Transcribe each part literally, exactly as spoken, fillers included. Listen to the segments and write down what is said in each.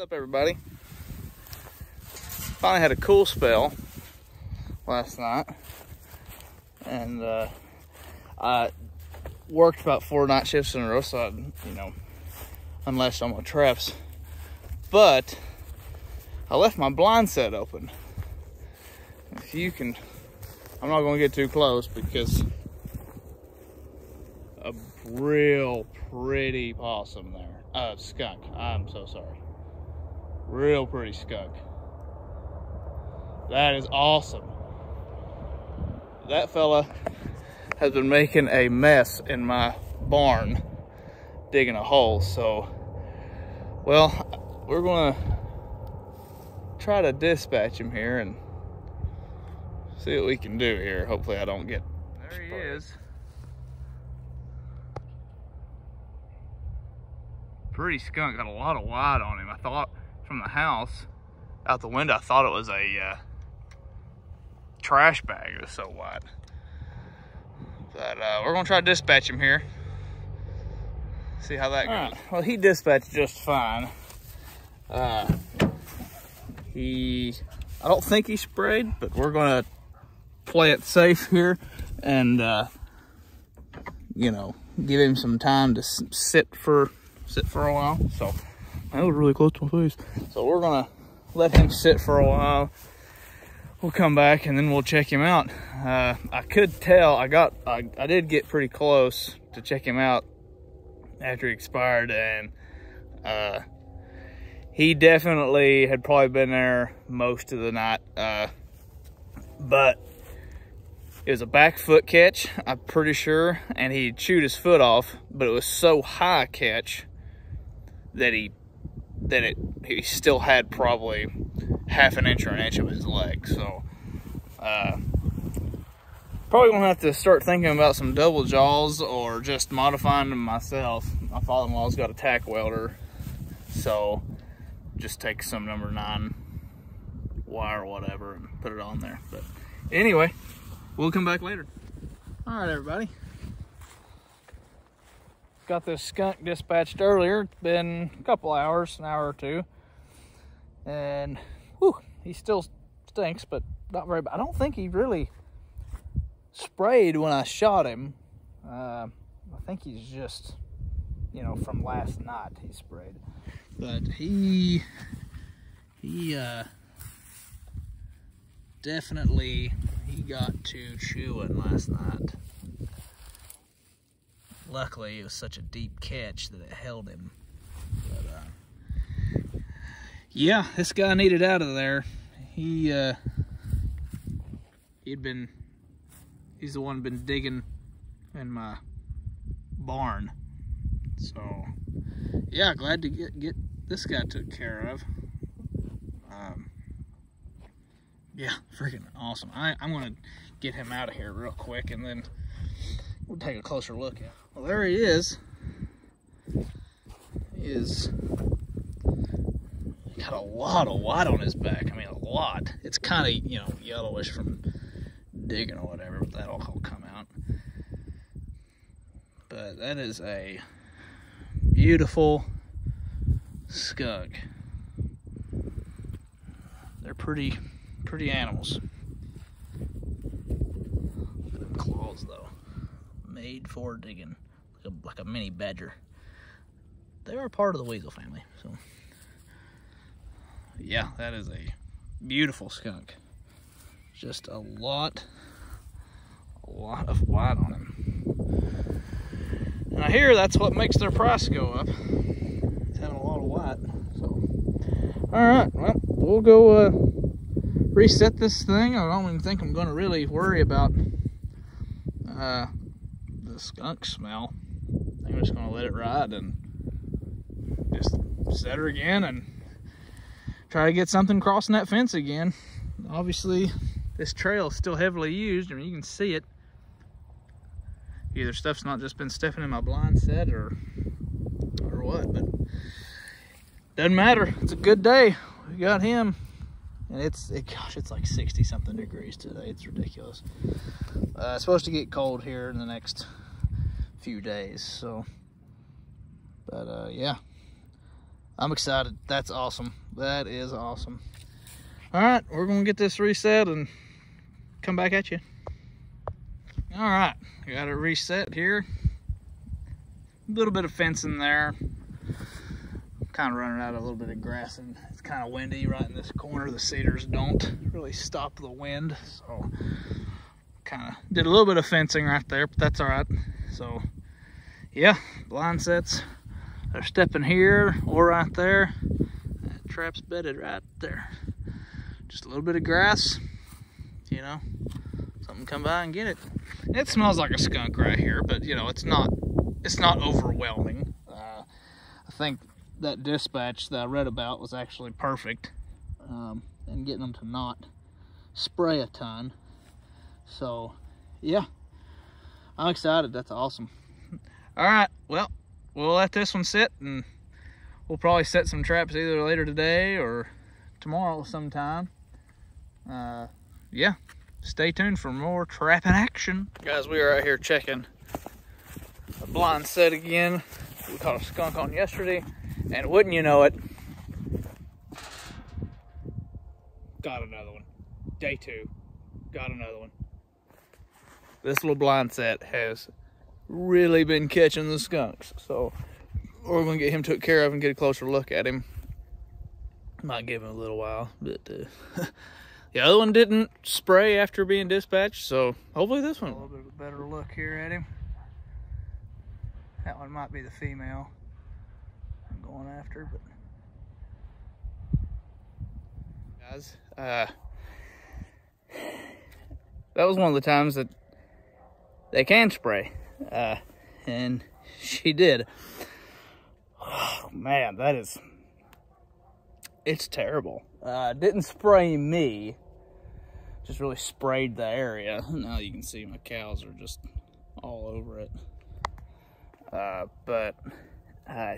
What's up, everybody? Finally had a cool spell last night, and uh, I worked about four night shifts in a row, so I, you know, unless I'm on traps. But I left my blind set open. If you can, I'm not gonna get too close because a real pretty possum there. Uh, skunk, I'm so sorry. Real pretty skunk. That is awesome. That fella has been making a mess in my barn, digging a hole. So, well, we're gonna try to dispatch him here and see what we can do here. Hopefully I don't get... There he is. Pretty skunk, got a lot of white on him. I thought from the house, out the window, I thought it was a uh, trash bag. It was so white. But uh, we're gonna try to dispatch him here. See how that goes. Right. Well, he dispatched just fine. Uh, he, I don't think he sprayed, but we're gonna play it safe here and, uh, you know, give him some time to sit for sit for a while. So that was really close to my face. So we're gonna let him sit for a while. We'll come back and then we'll check him out. Uh, I could tell, I got, I, I did get pretty close to check him out after he expired, and uh, he definitely had probably been there most of the night. Uh, but it was a back foot catch, I'm pretty sure, and he chewed his foot off, but it was so high a catch that he that it he still had probably half an inch or an inch of his leg. So uh, probably gonna have to start thinking about some double jaws or just modifying them myself. My father-in-law's got a tack welder, so just take some number nine wire or whatever and put it on there. But anyway, we'll come back later. All right, everybody. Got this skunk dispatched earlier. It's been a couple hours, an hour or two. And, whew, he still stinks, but not very bad. I don't think he really sprayed when I shot him. Uh, I think he's just, you know, from last night he sprayed. But he, he, uh, definitely, he got to chewing last night. Luckily, it was such a deep catch that it held him. But, uh, yeah, this guy needed out of there. He, uh, he'd been, he's the one been digging in my barn. So, yeah, glad to get, get this guy took care of. Um, yeah, freaking awesome. I, I'm going to get him out of here real quick and then we'll take a closer look at him. Well, there he is. He is got a lot of white on his back. I mean, a lot. It's kind of, you know, yellowish from digging or whatever, but that'll all come out. But that is a beautiful skunk. They're pretty, pretty animals. Look at them claws, though. Made for digging. Like a, like a mini badger. They are part of the weasel family, so yeah, that is a beautiful skunk. Just a lot, a lot of white on him. And I hear that's what makes their price go up. It's having a lot of white. So, all right, well, we'll go uh, reset this thing. I don't even think I'm going to really worry about uh, the skunk smell. I think I'm just going to let it ride and just set her again and try to get something crossing that fence again. Obviously, this trail is still heavily used. I mean, you can see it. Either stuff's not just been stepping in my blind set or or what, but doesn't matter. It's a good day. We got him. And it's, it, gosh, it's like sixty something degrees today. It's ridiculous. Uh, it's supposed to get cold here in the next few days, so. But uh, yeah, I'm excited. That's awesome. That is awesome. All right, we're gonna get this reset and come back at you. All right, got it reset here. A little bit of fencing there. Kind of running out of a little bit of grass, and it's kind of windy right in this corner. The cedars don't really stop the wind, so kind of did a little bit of fencing right there, but that's all right. So yeah, blind sets are stepping here or right there. That trap's bedded right there. Just a little bit of grass, you know, something come by and get it. It smells like a skunk right here, but you know, it's not it's not overwhelming. uh, I think that dispatch that I read about was actually perfect, um, and getting them to not spray a ton. So yeah, I'm excited. That's awesome. All right, well, we'll let this one sit, and we'll probably set some traps either later today or tomorrow sometime. Uh, yeah, stay tuned for more trapping action. Guys, we are out here checking a blind set again. We caught a skunk on yesterday, and wouldn't you know it, got another one. Day two, got another one. This little blind set has really been catching the skunks, so we're gonna get him took care of and get a closer look at him. Might give him a little while, but uh, the other one didn't spray after being dispatched, so hopefully this one. A little bit of a better look here at him. That one might be the female I'm going after, but guys, uh, that was one of the times that they can spray, uh, and she did. Oh man, that is, it's terrible. Uh, didn't spray me, just really sprayed the area. Now you can see my cows are just all over it. Uh, but, uh,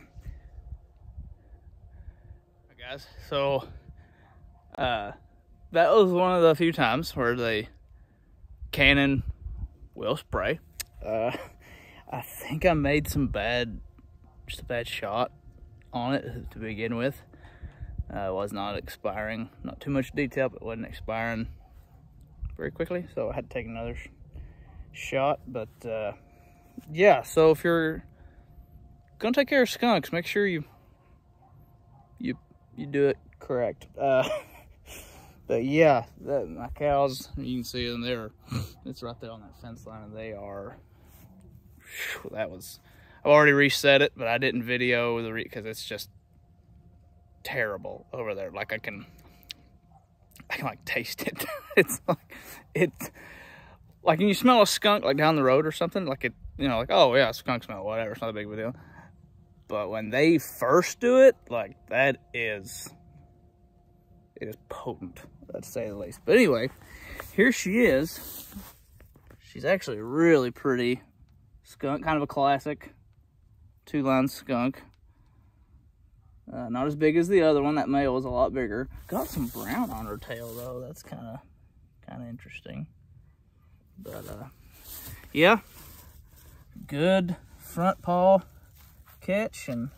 guys, so, uh, that was one of the few times where the cannon will spray. Uh, I think I made some bad, just a bad shot on it to begin with. Uh, it was not expiring, not too much detail, but it wasn't expiring very quickly, so I had to take another sh shot. But uh, yeah, so if you're gonna take care of skunks, make sure you you you do it correct. Uh, but yeah, that, my cows, you can see them there. It's right there on that fence line, and they are. Whew, that was. I've already reset it, but I didn't video the re because it's just terrible over there. Like I can, I can like taste it. It's like it's like when you smell a skunk like down the road or something. Like it, you know, like oh yeah, skunk smell, whatever. It's not a big of a deal. But when they first do it, like that is, it is potent, to say the least. But anyway, here she is. She's actually really pretty skunk, kind of a classic two-line skunk. Uh, not as big as the other one. That male was a lot bigger. Got some brown on her tail though. That's kind of kind of interesting. But uh, yeah, good front paw catch, and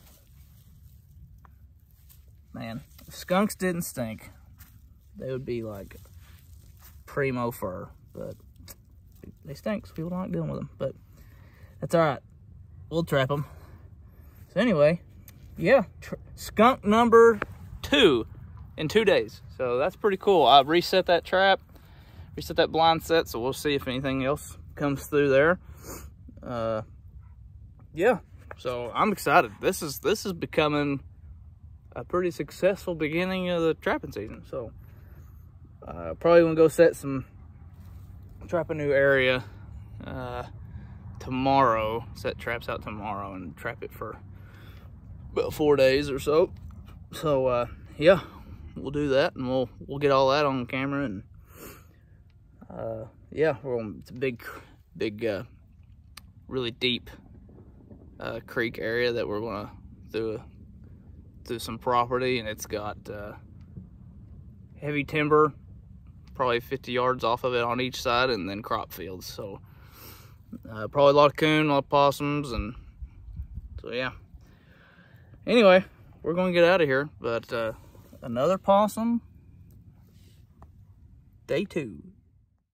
man, if skunks didn't stink, they would be like primo fur. But they stink, so people don't like dealing with them. But that's all right. We'll trap them. So anyway, yeah, skunk number two in two days. So that's pretty cool. I reset that trap, reset that blind set, so we'll see if anything else comes through there. Uh, yeah, so I'm excited. This is this is becoming a pretty successful beginning of the trapping season. So uh, probably gonna go set some, trap a new area uh, tomorrow. Set traps out tomorrow and trap it for about four days or so. So uh, yeah, we'll do that, and we'll we'll get all that on camera. And uh, yeah, we're on, it's a big, big, uh, really deep uh, creek area that we're gonna do a, through some property, and it's got uh, heavy timber, probably fifty yards off of it on each side, and then crop fields. So uh, probably a lot of coon, a lot of possums, and so yeah. Anyway, we're going to get out of here. But uh, another possum, day two.